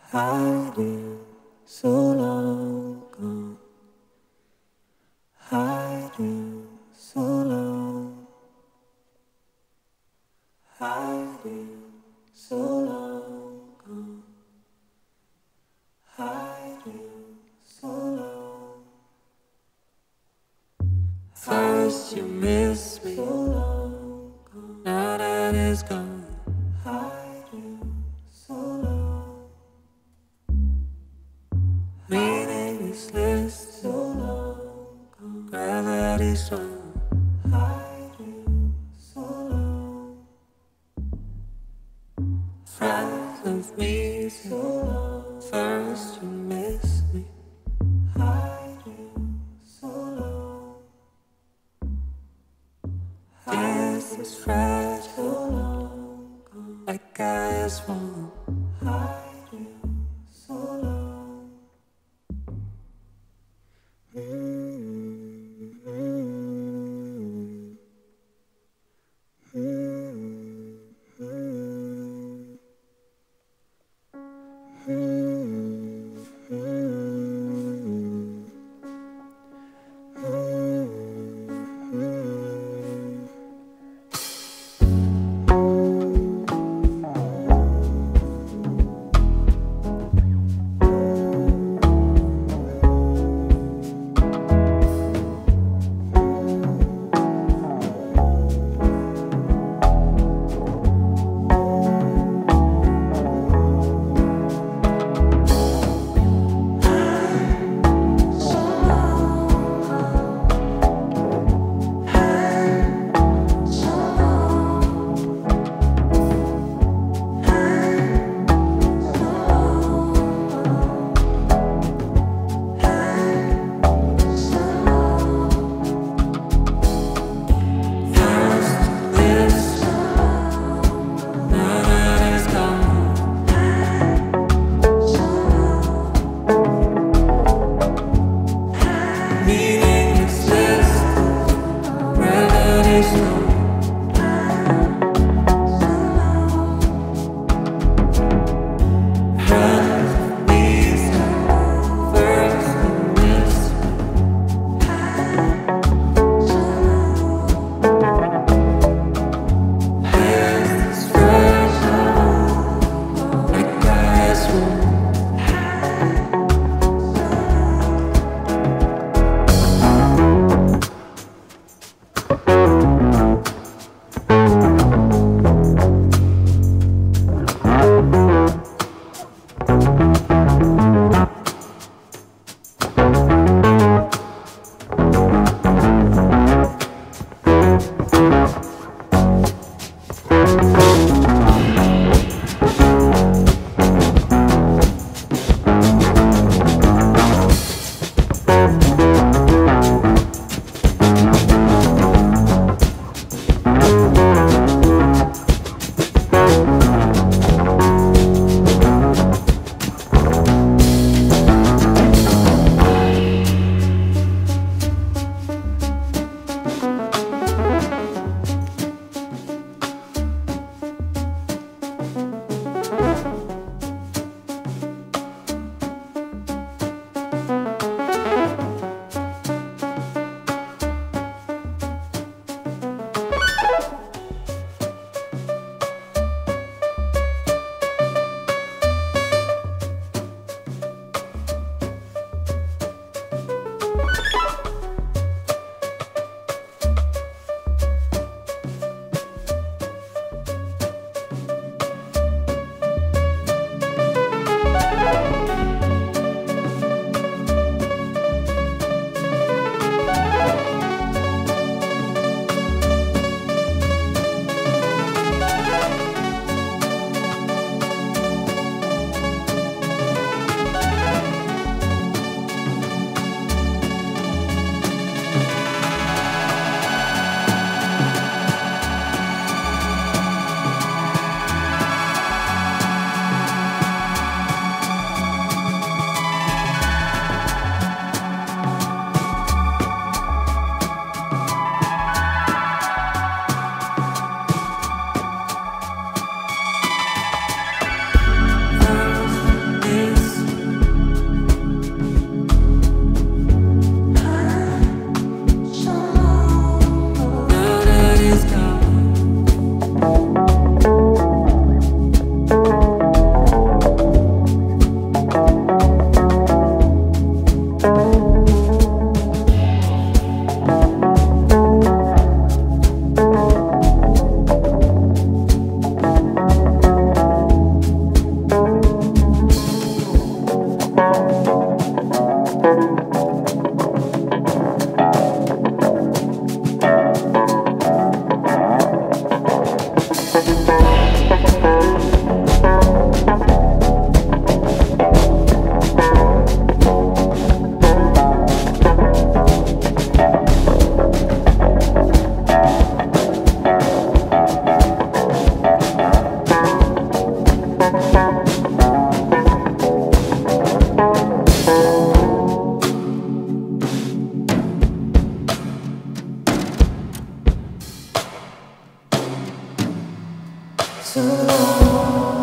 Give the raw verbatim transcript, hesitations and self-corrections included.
hiding so long gone, hiding so long, hiding so long gone, hiding so long. First you miss me, so long gone. Now that it's gone, hiding so long. Meaningless, so long gone. Gravity strong, hiding so long. Friends of me, so long. First you miss me, hiding so long. This is fragile, so long gone. Like ice won't, hiding so long. Mm-hmm. Mm-hmm. Mm-hmm. so long.